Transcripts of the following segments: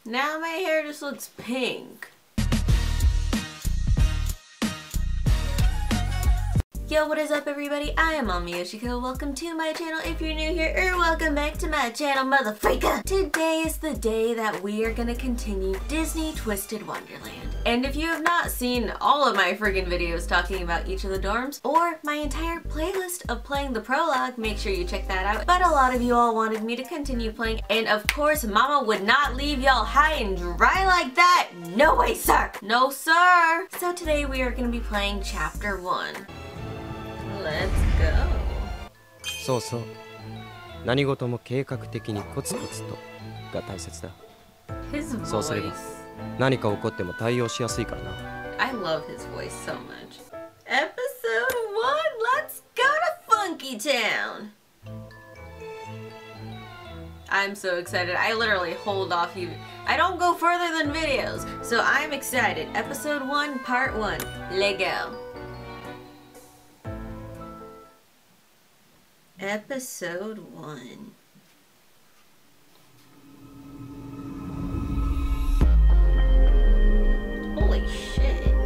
Now my hair just looks pink. Yo, what is up everybody? I am Mami Yoshiko. Welcome to my channel if you're new here, or welcome back to my channel, motherfreaka! Today is the day that we are gonna continue Disney Twisted Wonderland. And if you have not seen all of my friggin' videos talking about each of the dorms, or my entire playlist of playing the prologue, make sure you check that out. But a lot of you all wanted me to continue playing, and of course Mama would not leave y'all high and dry like that! No way, sir! No, sir! So today we are gonna be playing Chapter 1. Let's go. そうそう。何事も計画的にコツコツとが大切だ。そうすれば何か起こっても対応しやすいからな。 I love his voice so much. Episode 1, let's go to Funky Town. I'm so excited. I literally hold off even. I don't go further than videos, so I'm excited. Episode 1, Part 1. Let's go. Episode 1. Holy shit.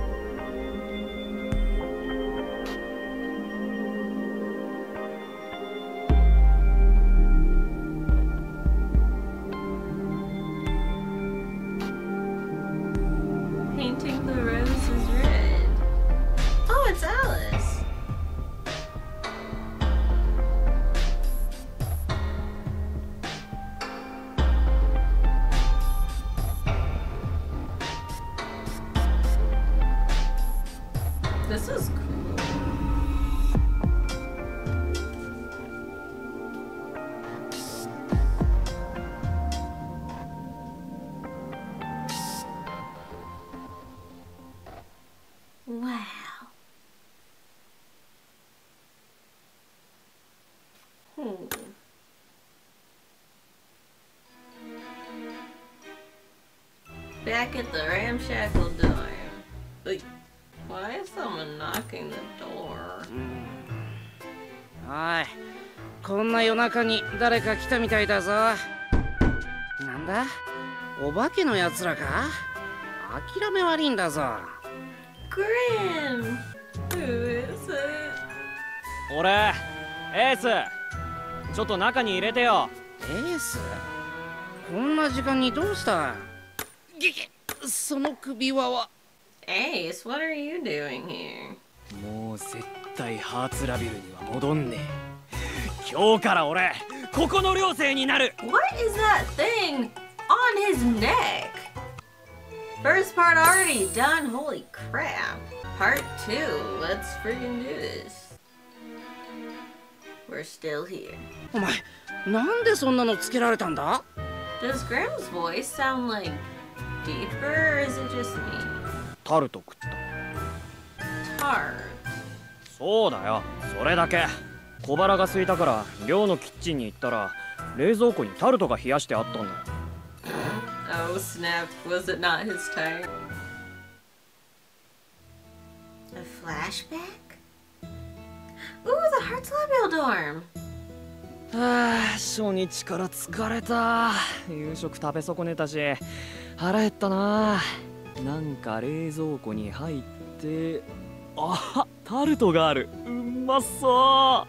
Painting the roses red. Oh, it's Alice. This is cool. Wow. Back at the ramshackle dorm. Why is someone knocking the door? おい、こんな夜中に誰か来たみたいだぞ。なんだ？お化けのやつらか？諦め悪いんだぞ。 Grim! Who is it? 俺、エース。ちょっと中に入れてよ。 エース？こんな時間にどうした？その首輪は。 Ace, what are you doing here? もう絶対ハーツラビルには戻んねえ。今日から俺、ここの寮生になる。 What is that thing on his neck? First part already done. Holy crap. Part 2. Let's friggin' do this. We're still here. お前、なんでそんなのつけられたんだ？ Does Graham's voice sound like deeper, or is it just me? タルト食った。 Tart. そうだよ、それだけ。小腹が空いたから寮のキッチンに行ったら冷蔵庫にタルトが冷やしてあったんだ。 Oh snap, was it not his time? A flashback? Ooh, the Hartzlabiel dorm! はあ、初日から疲れた。夕食食べ損ねたし腹減ったな。なんか冷蔵庫に入って、あ、タルトがある。うまそう。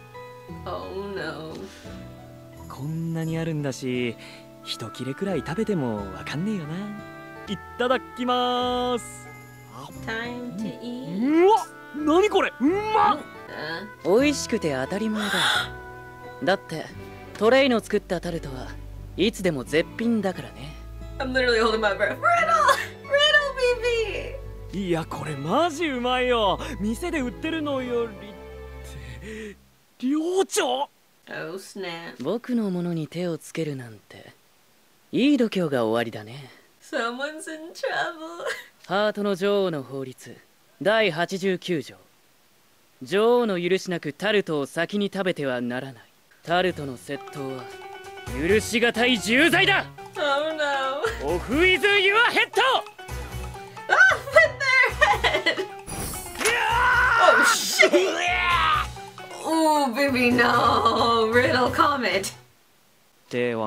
Oh no. こんなにあるんだし、一切れくらい食べてもわかんねえよな。いただきます。 Time to eat. うわ、なにこれ、うまっ。 美味しくて当たり前だ。だってトレイの作ったタルトはいつでも絶品だからね。 I'm literally holding my breath. Riddle! Riddle, baby! いや、これマジうまいよ。店で売ってるのよりって寮長。 Oh snap. 僕のものに手をつけるなんていい度胸が終わりだね。 Someone's in trouble. ハートの女王の法律第89条。女王の許しなくタルトを先に食べてはならない。タルトの窃盗は許しがたい重罪だ。 Oh no. Off with your head! Ah, with their head! Oh shit! Oh baby, no! Riddle, comment! ってわけ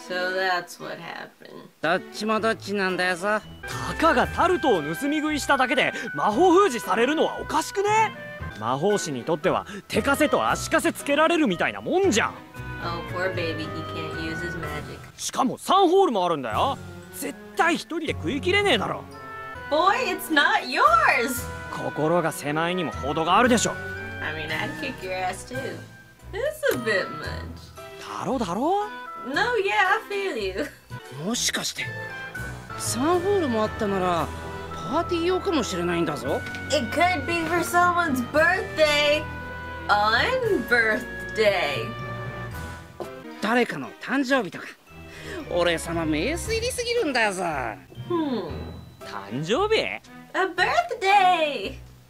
So that's what happened. どっちもどっちなんだよさ。 たかがタルトを盗み食いしただけで魔法封じされるのはおかしくね？魔法師にとっては手かせと足かせつけられるみたいなもんじゃん。 Oh, poor baby, he can't use his magic. しかも3ホールもあるんだよ。絶対一人で食い切れねえだろ。 Boy, it's not yours! 心が狭いにも程があるでしょ。 I mean, I'd kick your ass too. It's a bit much. だろだろ。 No, yeah, I feel you. もしかして3ホールもあったならパーティー用かもしれないんだぞ。 It could be for someone's birthday. On birthday. 誰かの誕生日とか。俺様名推理すぎるんだぞ。 誕生日？ A birthday!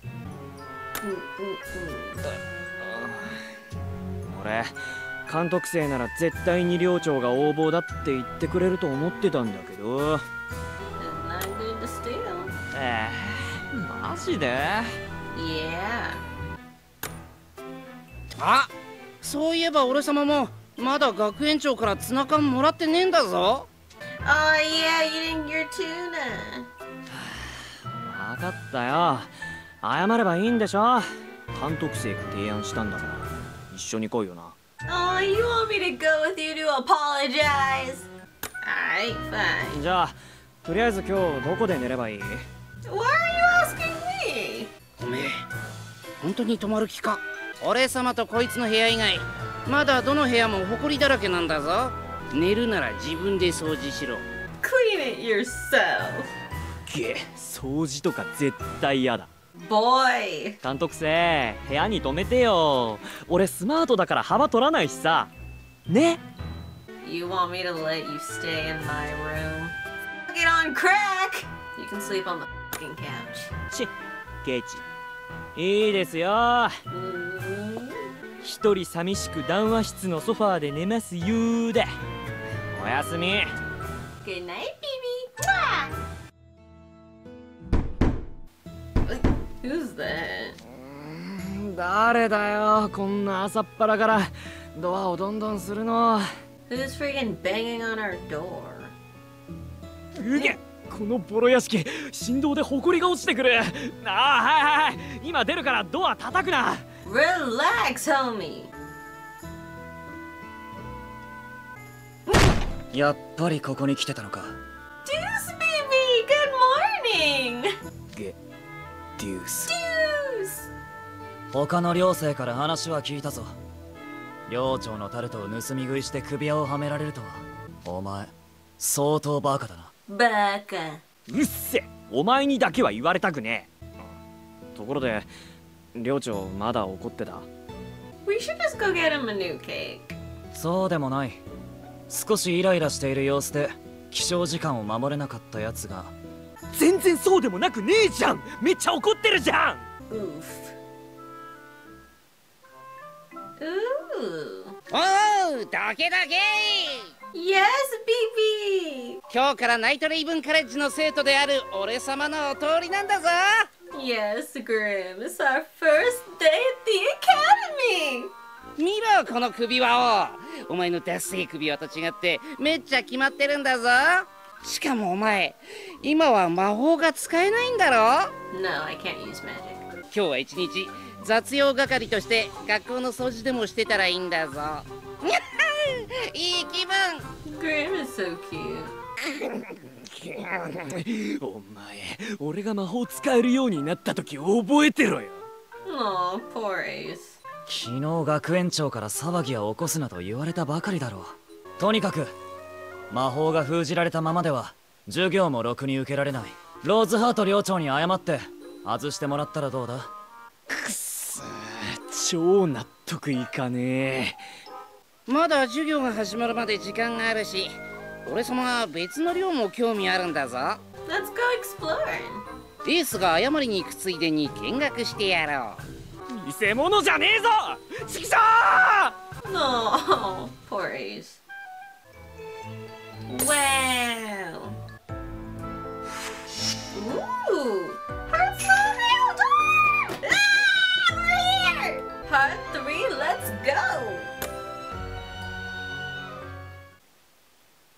俺監督生なら絶対に寮長が横暴だって言ってくれると思ってたんだけど。 It's not good to steal. マジで？ Yeah. あ、そういえば俺様もまだ学園長からツナ缶もらってねえんだぞ。 Oh, yeah, eating your tuna. 分かったよ。謝ればいいんでしょ。監督生が提案したんだから一緒に来いよな。 Oh, you want me to go with you to apologize? Alright, fine. じゃあとりあえず今日どこで寝ればいい？ Why are you asking me? おめえ本当に泊まる気か？俺様とこいつの部屋以外まだどの部屋も埃だらけなんだぞ。寝るなら自分で掃除しろ。 Clean it yourself. 掃除とか絶対嫌だ。 Boy. 監督生部屋に泊めてよ。俺スマートだから幅取らないしさ。ね。 You want me to let you stay in my room? Get on crack! You can sleep on the fucking couch. ちケイチいいですよ。一人寂しく談話室のソファーで寝ますよで。おやすみ。 Good night, baby. Who's that? 誰だよこんな朝っぱらからドアをどんどんするの。 Who's freaking banging on our door? うげこのボロ屋敷振動で埃が落ちてくる。はい今出るからドア叩くな。 Relax, homie. やっぱりここに来てたのか。 Deuce, baby. Good morning. デュース。 Deuce. 他の寮生から話は聞いたぞ。寮長のタルトを盗み食いして首輪をはめられるとは。お前相当バカだな。 バカ。 うっせお前にだけは言われたくねえ。ところで寮長まだ怒ってた？ We should just go get him a new cake. そうでもない。少しイライラしている様子で起床時間を守れなかったやつが。 全然そうでもなくねえじゃん。めっちゃ怒ってるじゃん。 Oof. Ooh. おうどけどけ。 Yes, baby. 今日からナイトレイブンカレッジの生徒である俺様のお通りなんだぞ。 Yes, Grim. It's our first day at the academy. 見ろこの首輪を。お前のダッセー首輪と違ってめっちゃ決まってるんだぞ。しかもお前今は魔法が使えないんだろ。 No, I can't use magic. 今日は一日雑用係として学校の掃除でもしてたらいいんだぞ。いい気分。 Grim is so cute. お前俺が魔法使えるようになった時覚えてろよ。 Aw, poor Ace. 昨日学園長から騒ぎは起こすなと言われたばかりだろう。とにかく魔法が封じられたままでは授業もろくに受けられない。ローズハート寮長に謝って外してもらったらどうだ。 くっそ超納得いかねえ。 まだ授業が始まるまで時間があるし、俺様は別の寮も興味あるんだぞ。 Let's go exploring. エースが謝りに行くついでに見学してやろう。 偽物じゃねえぞチキショー。 No, poor Ace. Wow. Ooh. Part 3, ah, we're here. Part 3, let's go.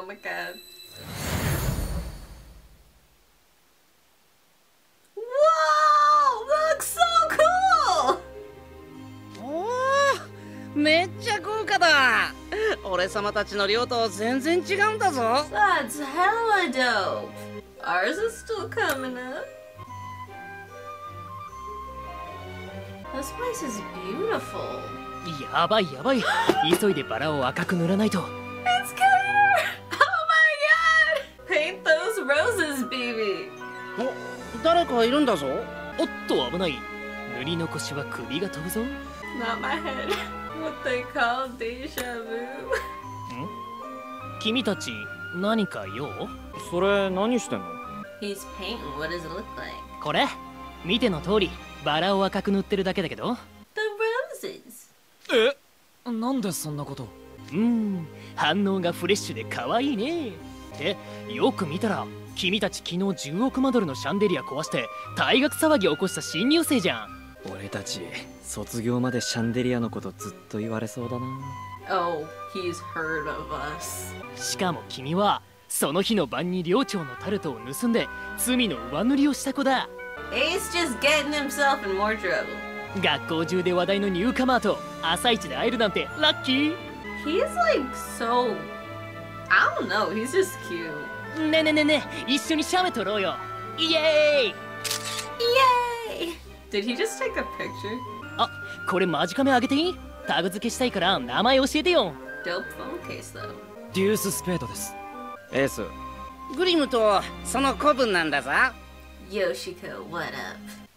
Oh my god. Whoa! Looks so cool! おお、めっちゃ豪華だ。俺様たちの寮と全然違うんだぞ。 That's hella dope. Ours is still coming up. This place is beautiful. やばいやばい。急いでバラを赤く塗らないと。 It's clear! Oh my god! Paint those roses, baby. お、誰かいるんだぞ。 おっと危ない。塗り残しは首が飛ぶぞ。 Not my head. What they call deja vu. 君たち何か用？ それ何してんの？ He's painting. What does it look like? これ見ての通りバラを赤く塗ってるだけだけど。 The roses. え、なんでそんなこと？ 反応がフレッシュで可愛いね。ってよく見たら君たち昨日10億マドルのシャンデリア壊して退学騒ぎを起こした新入生じゃん。 俺たち卒業までシャンデリアのことずっと言われそうだな。 Oh, he's heard of us. しかも君はその日の晩に寮長のタルトを盗んで罪の上塗りをした子だ。 Ace just getting himself in more trouble. 学校中で話題のニューカマーと朝一で会えるなんてラッキー。 He's like so... I don't know, he's just cute. ねえねえねえねえ、一緒にシャメ撮ろうよ。イエーイ。 Yay! Did he just take a picture? あ、これマジカメあげていい？タグ付けしたいから名前教えてよ。 Dope phone case though. デューススペードです。 エース、 グリムとその子分なんだぞ。 Yoshiko, what up?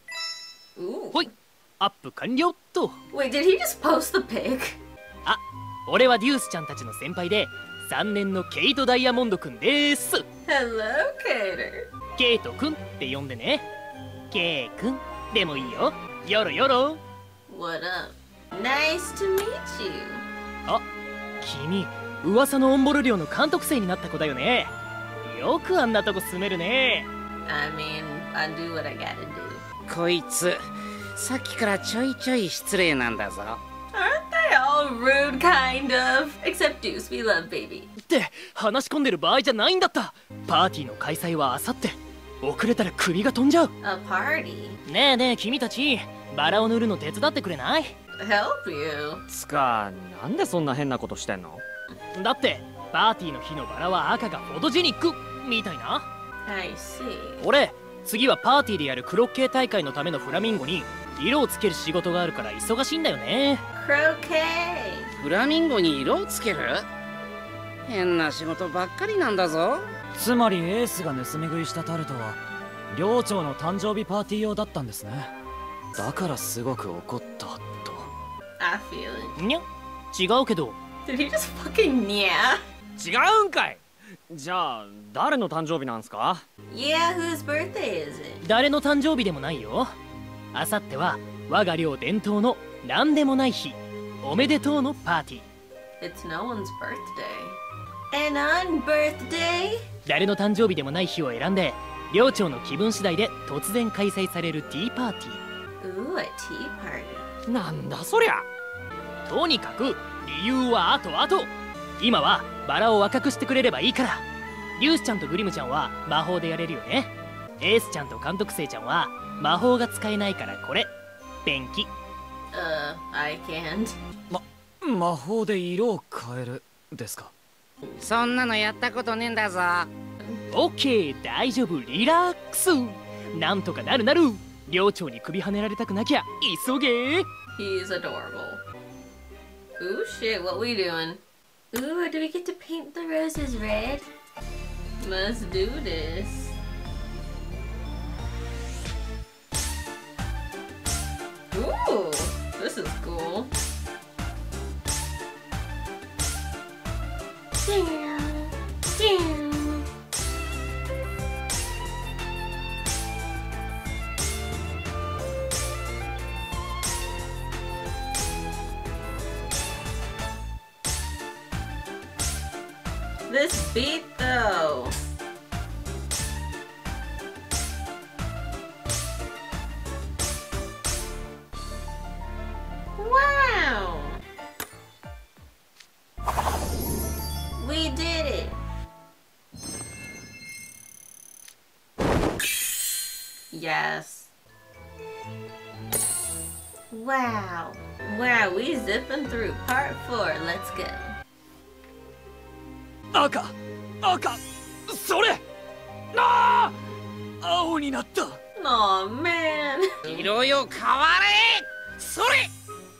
Ooh. ほい、アップ完了っと。 Wait, did he just post the pic? あ、俺はデュースちゃんたちの先輩で3年のケイト・ダイヤモンドくんです。 Hello, Cater. ケイトくんって呼んでね。ケイくんでもいいよ。よろよろ。 What up? Nice to meet you. あ、君噂のオンボル寮の監督生になった子だよね。よくあんなとこ住めるね。 I mean, I do what I gotta do. こいつさっきからちょいちょい失礼なんだぞ。 Aren't they all rude, kind of? Except Deuce, we love baby. って話し込んでる場合じゃないんだった。パーティーの開催はあさって。遅れたら首が飛んじゃう。 A party? ねえねえ君たち、バラを塗るの手伝ってくれない？ Help you? つかなんでそんな変なことしてんの？ だってパーティーの日のバラは赤がフォトジェニックみたいな。 I see. 俺次はパーティーでやるクロッケー大会のためのフラミンゴに色をつける仕事があるから忙しいんだよね。 Croquet. フラミンゴに色をつける？変な仕事ばっかりなんだぞ。 つまりエースが盗み食いしたタルトは寮長の誕生日パーティー用だったんですね。だからすごく怒ったと。 I feel it. にゃ違うけど。 Did he just fucking yeah? 違うんかい。じゃあ誰の誕生日なんすか？ Yeah, whose birthday is it? 誰の誕生日でもないよ。あさっては我が寮伝統の何でもない日、おめでとうのパーティー。 It's no one's birthday. And on birthday? 誰の誕生日でもない日を選んで寮長の気分次第で突然開催されるティーパーティ Ooh, a tea party. なんだそりゃ。 ー。とにかく理由はあとあと。今はバラを赤くしてくれればいいから。リュースちゃんとグリムちゃんは魔法でやれるよね。エースちゃんと監督生ちゃんは魔法が使えないからこれペンキ。 I can't. 魔法で色を変えるですか？ そんなのやったことねえんだぞ。 オッケー、大丈夫、リラックス。なんとかなるなる。寮長に首はねられたくなきゃ急げ。 He's adorable. Ooh, shit, what we doing? Ooh, do we get to paint the roses red? Let's do this. Ooh, this is cool. Damn, damn. This beat though. Wow. We did it. Yes. Wow. Wow, we zipping through part 4. Let's go. 赤それああ青になった。 Aw, man. 色よ変われ。それ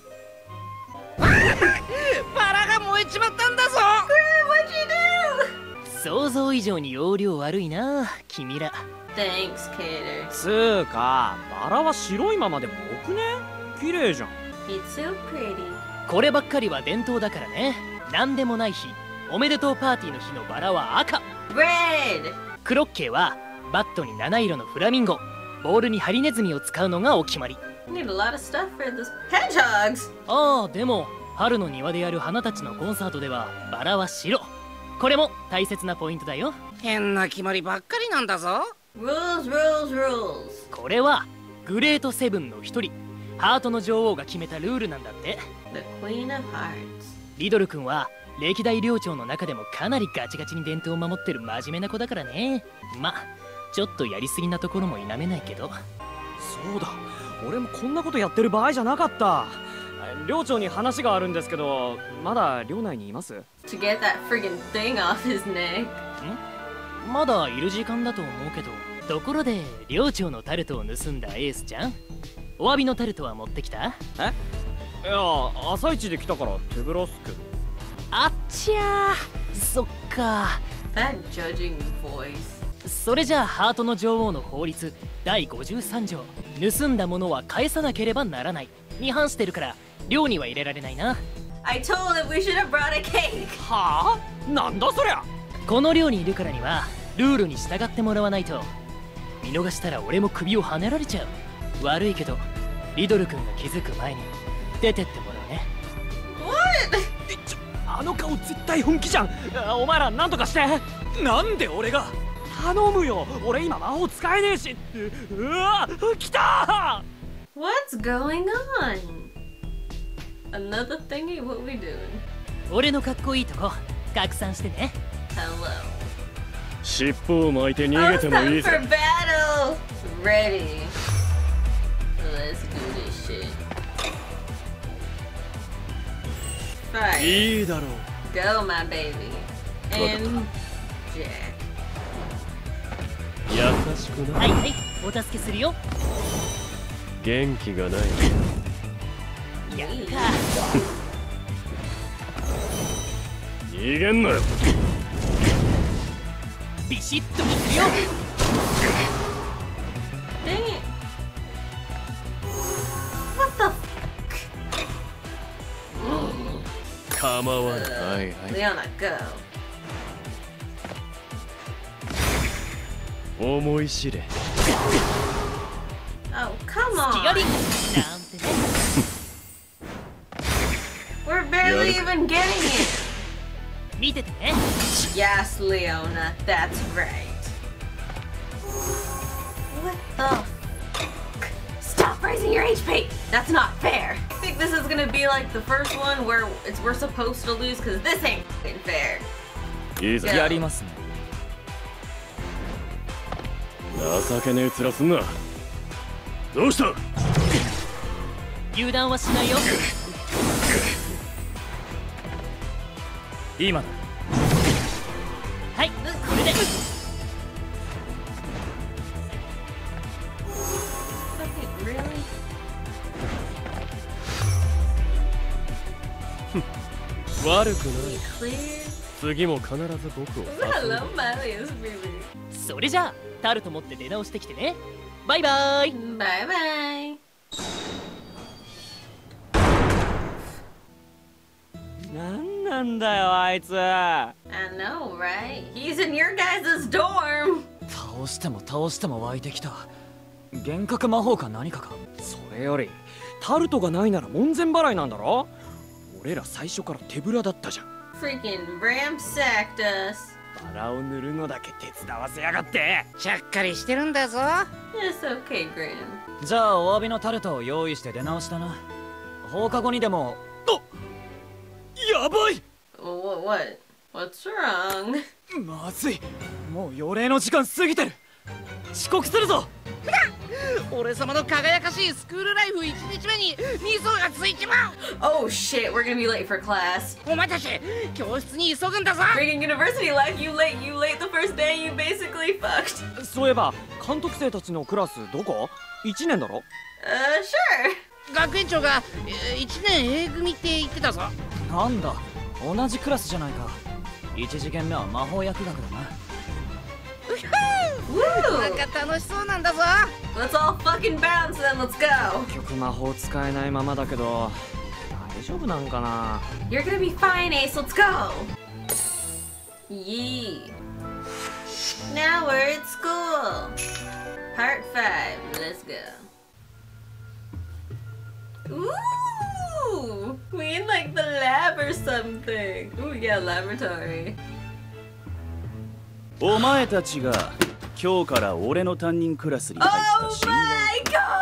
バラが燃えちまったんだぞ。 What'd you do? 想像以上に容量悪いな君ら。 Thanks, Cater. つーかバラは白いままでも多くね。綺麗じゃん。 It's so pretty. こればっかりは伝統だからね。なんでもない日、おめでとうパーティーの日のバラは赤。 Red. クロッケーはバットに7色のフラミンゴ、ボールにハリネズミを使うのがお決まり。 Need a lot of stuff for this. Hedgehogs. ああ、でも春の庭でやる花たちのコンサートではバラは白。これも大切なポイントだよ。 変な決まりばっかりなんだぞ。 Rules, rules, rules. これはグレートセブンの一人、ハートの女王が決めたルールなんだって。 The Queen of Hearts. リドル君は歴代寮長の中でもかなりガチガチに伝統を守ってる真面目な子だからね。ま、ちょっとやりすぎなところも否めないけど。 そうだ、俺もこんなことやってる場合じゃなかった。寮長に話があるんですけど、まだ寮内にいます？ To get that friggin' thing off his neck. まだいる時間だと思うけど。ところで寮長のタルトを盗んだエースちゃん、お詫びのタルトは持ってきた？ え？いや、朝一で来たから手ぶらっすけど。 あっちゃー、そっか。 That judging voice. それじゃあハートの女王の法律第53条、盗んだものは返さなければならないに反してるから寮には入れられないな。 I told him we should have brought a cake. はあ？なんだそりゃ。 この寮にいるからにはルールに従ってもらわないと。見逃したら俺も首をはねられちゃう。悪いけどリドル君が気づく前に出てってもらうね。 What? あの顔絶対本気じゃん。お前らなんとかして。なんで俺が？頼むよ、俺今魔法使えねえし。うわ、来たー。 What's going on? Another thingy? What we doing? 俺のかっこいいとこ拡散してね。 Hello. 尻尾を巻いて逃げてもい Oh, い time ぜ。 for battle. Ready. Let's do this shit. Fight. いいだろう。 Go, my baby. And Jack. 優しくな。 はいはい、お助けするよ。 元気がない。 やるか。 逃げんなよ。 ビシッといくよ。 Dang it. What the f? 構わない。はいはい。 Leona, go. 思い知れ。 Oh, come 隙あり on. なんてね。 We're barely even getting it. 見ててね。 Yes, Leona, that's right. What the f? Stop raising your HP! That's not fair. I think this is gonna be like the first one where we're supposed to lose because this ain't f***ing fair. いいぜ。 やりますね。 情けねえ面すんな。どうした？ 油断はしないよ。 今だ。 はい、これで。 Fucking really? 悪くない。 Clear? 次も必ず僕を誘う。 Hello, Marius, baby. それじゃあタルト持って出直してきてね。バイバイ。 Bye bye. なんなんだよあいつ。 I know, right? He's in your guys' dorm. 倒しても湧いてきた。幻覚魔法か何かか。 それよりタルトがないなら門前払いなんだろ。俺ら最初から手ぶらだったじゃん。 Freaking ramsacked us. バラを塗るのだけ手伝わせやがって。 ちゃっかりしてるんだぞ。 It's okay, Graham. じゃあお詫びのタルトを用意して出直したな。放課後にでも。 やばい。 What? What's wrong? まずい、もう予令の時間過ぎてる。遅刻するぞ。 俺様の輝かしいスクールライフ1日目にミソがついちまう。 Oh shit, we're gonna be late for class. お前たち教室に急ぐんだぞ。 Freaking university life, you late the first day, you basically fucked. そういえば監督生たちのクラスどこ？1年だろ？ Sure. 学園長が1年 A 組って言ってたぞ。 なんだ同じクラスじゃないか。1次元目は魔法薬学だな。 なん Woo! か楽しそうなんだぞ。 Let's all fucking bounce then, let's go. 結局魔法使えないままだけど大丈夫なんかな。 You're gonna be fine, Ace, let's go. Yee. Now we're at school. Part 5, let's go. Ooh! We in like the lab or something. Ooh, yeah, laboratory. お前たちが今日から俺の担任クラスに入った Oh 新 my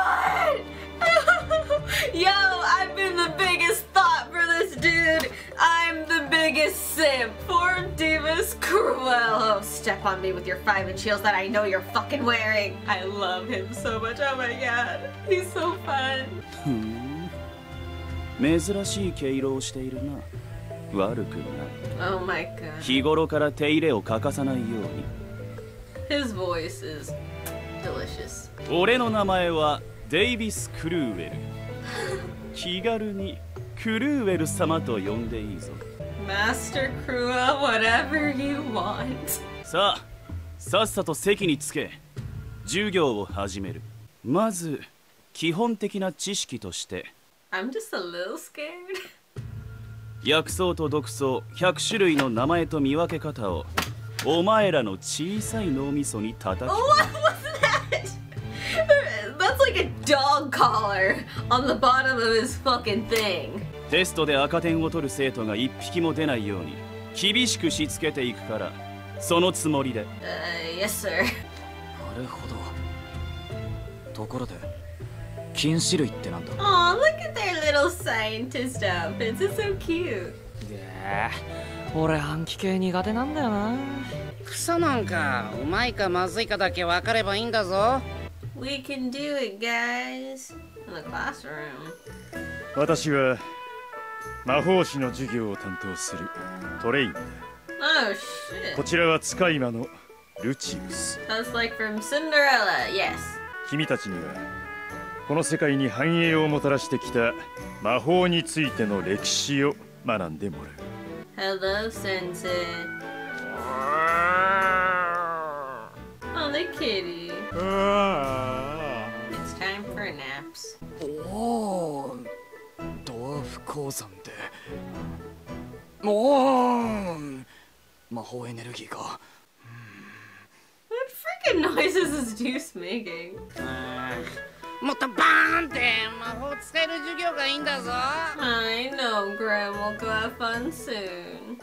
god! Yo, I've been the biggest thought for this dude. I'm the biggest simp for Divas Cruel. Oh, step on me with your 5-inch heels that I know you're fucking wearing. I love him so much. Oh my god. He's so fun. ふん珍しい毛色をしているな。悪くない。 Oh my god. 日頃から手入れを欠かさないように。 His voice is delicious. 俺の名前はデイビス・クルーウェル。気軽にクルーウェル様と呼んでいいぞ。 Master Cruel, whatever you want. さあ、さっさと席につけ。授業を始める。まず基本的な知識として。 I'm just a little scared. 薬草と毒草100種類の名前と見分け方をお前らの小さい脳みそに叩き Oh, what was that? That's like a dog collar on the bottom of his fucking thing. テストで赤点を取る生徒が1匹も出ないように厳しくしつけていくからそのつもりで。 Yes, sir. なるほど。ところで禁止類ってなんだ？ Aw, look at their little scientist outfits. It's so cute. 俺暗記系苦手なんだよな。 草なんかうまいかまずいかだけ分かればいいんだぞ。 We can do it, guys. In the classroom. 私は魔法師の授業を担当するトレインだ。 Oh, shit. こちらは使い魔のルチウス。 That's like from Cinderella, yes. 君たちにはこの世界に繁栄をもたらしてきた魔法についての歴史を学んでもらう。 Hello, Sensei. Oh, the kitty. It's time for naps. おお、ドワーフ鉱山でおお、魔法エネルギーが What freaking noises is Deuce making? もっとバーンって魔法使える授業がいいんだぞ。 I know, Grim. We'll go have fun soon.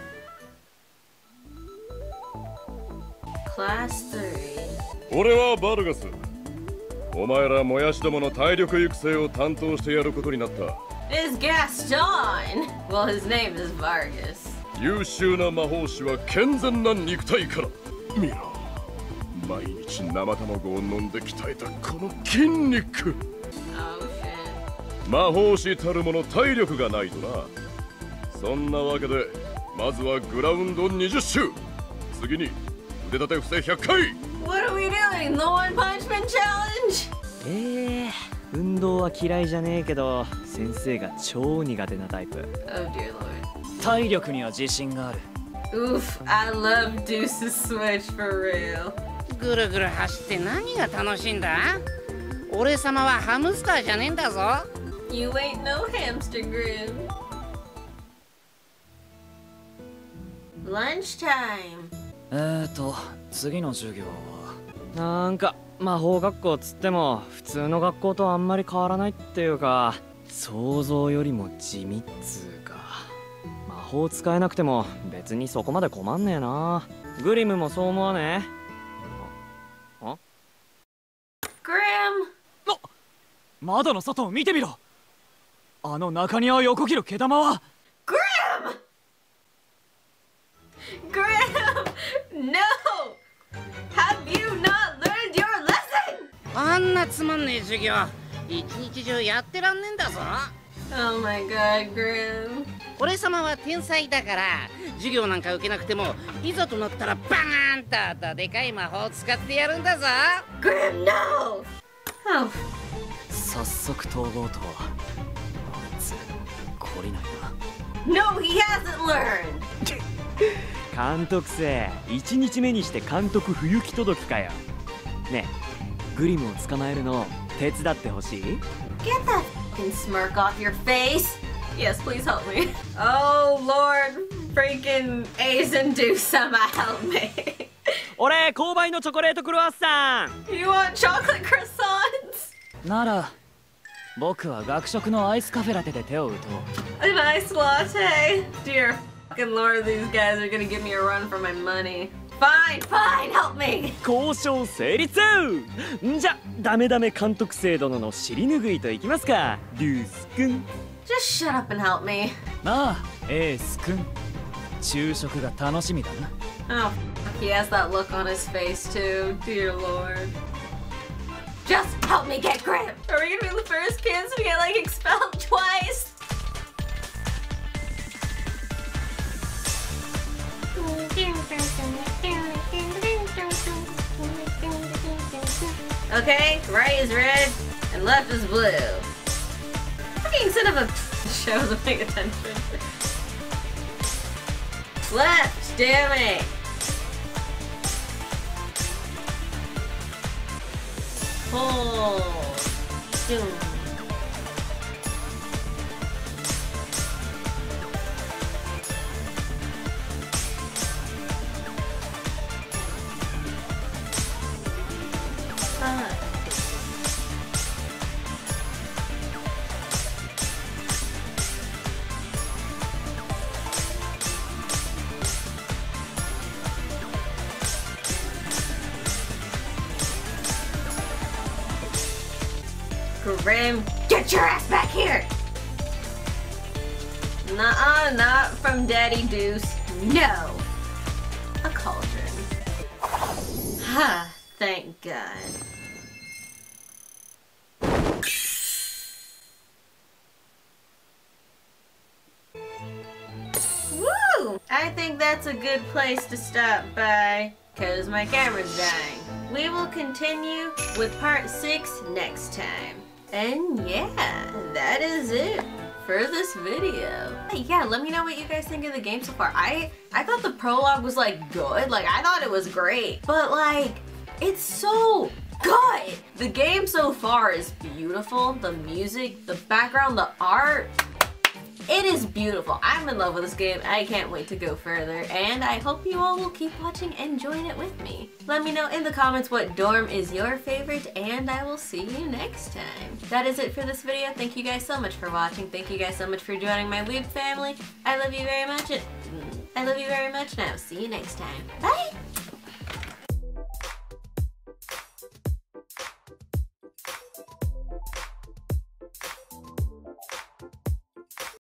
Class 3. 俺はバルガス。お前らもやしどもの体力育成を担当してやることになった。 It's Gaston! Well, his name is Vargas. 優秀な魔法師は健全な肉体から。見ろ。毎日生卵を飲んで鍛えたこの筋肉。 Oh, shit. 魔法師たるもの体力がないとな。そんなわけでまずはグラウンド20周、次に腕立て伏せ100回。 What are we doing? The One Punch Man Challenge? 運動は嫌いじゃねえけど先生が超苦手なタイプ。 Oh, dear Lord. 体力には自信がある。 Oof, I love Deuce's Switch for real. ぐるぐる走って何が楽しいんだ？俺様はハムスターじゃねえんだぞ。 You ain't no hamster, Grim. Lunchtime. 次の授業はなんか魔法学校つっても普通の学校とあんまり変わらないっていうか想像よりも地味っつうか魔法使えなくても別にそこまで困んねえな。グリムもそう思わねえ？ Grim! 窓の外を見てみろ。あの中庭を横切る毛玉は Grim! Grim! No! Have you not learned your lesson? あんなつまんねえ授業一日中やってらんねえんだぞ。 Oh my god, Grim. 俺様は天才だから授業なんか受けなくてもいざとなったらバーンとでかい魔法を使ってやるんだぞ。 Grim, no! Oh. 早速逃亡とはあいつ懲りないな。 No, he hasn't learned! 監督生、1日目にして監督不行き届きかよ。ねえ、グリムを捕まえるの手伝ってほしい？ Get that fucking smirk off your face! Yes, please help me. Oh Lord, freaking Asian, do somehow help me. 俺、購買のチョコレートクロワッサン。 You want chocolate croissants? なら僕は学食のアイスカフェラテで手を打とう。 A nice latte. Dear fucking Lord, these guys are gonna give me a run for my money. Fine, fine, help me. 交渉成立。んじゃ、ダメダメ監督生殿の尻拭いといきますか、リュウス君。 Just shut up and help me. なあ、エース君。昼食が楽しみだな。 Oh, he has that look on his face too. Dear Lord. Just help me get Grim. Are we gonna be the first kids to get like expelled twice? Okay, right is red and left is blue. Fucking son of a show wasn't paying attention. Left, damn it. Hold. Doom. Grim, get your ass back here! Nuh-uh, not from Daddy Deuce. No! A cauldron. Ha, thank God. Woo! I think that's a good place to stop by, cause my camera's dying. We will continue with part 6 next time. And yeah, that is it for this video. Yeah, let me know what you guys think of the game so far. I thought the prologue was like good. Like I thought it was great, but like it's so good. The game so far is beautiful. The music, the background, the art. It is beautiful. I'm in love with this game. I can't wait to go further, and I hope you all will keep watching and join it with me. Let me know in the comments what dorm is your favorite, and I will see you next time. That is it for this video. Thank you guys so much for watching. Thank you guys so much for joining my Weeb family. I love you very much, and I love you very much now. See you next time. Bye!